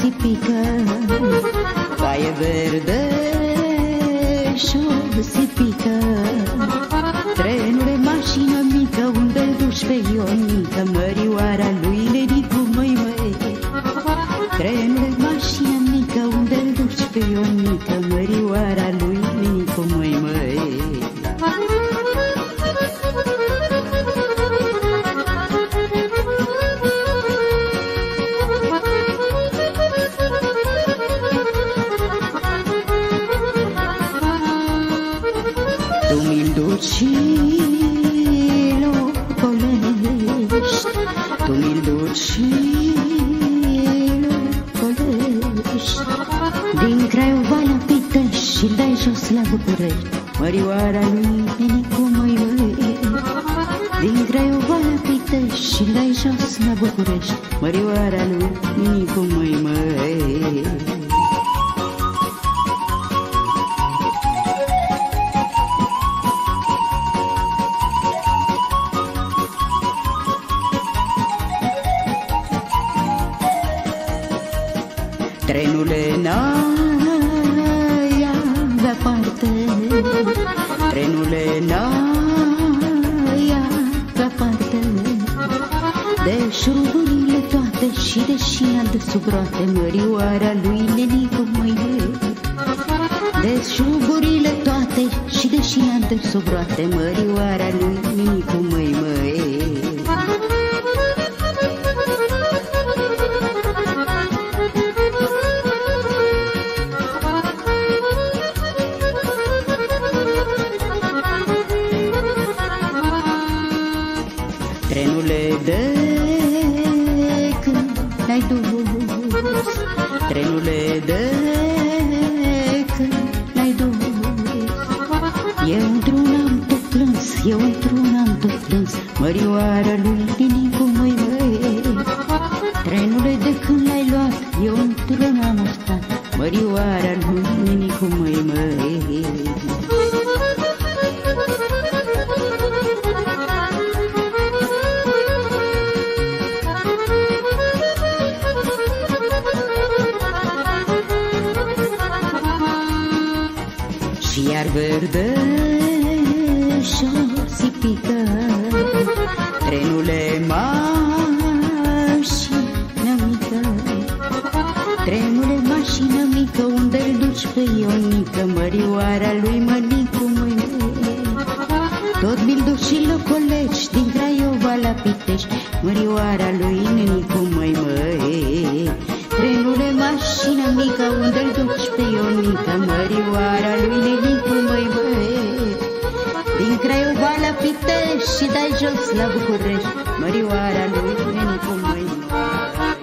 sipică, foaie verde și-o sipică. Trenule, mașină mică, unde-l duci pe Ionica, mărioara lui Nenicu, măi, măi. Trenule, mașină mică, unde-l duci pe Ionica, mărioara lui Nenicu, măi, măi. Tu mi-l duci și l-ocolești, tu mi-l duci și l-ocolești. Din Craiova la Pitești și-l dai jos la București, mărioara lui Nenicu, măi, măi. Din Craiova la Pitești și-l dai jos la București, mărioara lui Nenicu, măi, măi. Trenule, n-ai avea parte, trenule, n-ai avea parte de șuruburile toate și de șina de sub roate, mărioara lui Nenicu, măi, măi. De șuruburile toate și de șina de sub roate, mărioara lui Nenicu, măi, măi. Trenule, de când n-ai dus, trenule, de când n-ai dus, eu într-un am tot plâns, eu într-un am tot plâns, mărioara lui Nenicu, măi, măi. Trenule, de când l-ai luat, eu într-un am stat, mărioara lui Nenicu, măi, măi. Și iar verde și-o sipică, trenule, mașină mică. Trenule, mașină mică, unde-l duci pe Ionica, mărioara lui Mănicu, măi, măi. Tot mi-l duci și locolești, din Craiova la Pitești, mărioara lui Nenicu, măi, măi. Trenule, mașină mică, unde-l duci pe Ionica, mărioara lui Nenicu, măi, măi. Din Craiova la Pitești și dai jos la București, mărioara lui Nenicu, măi, măi.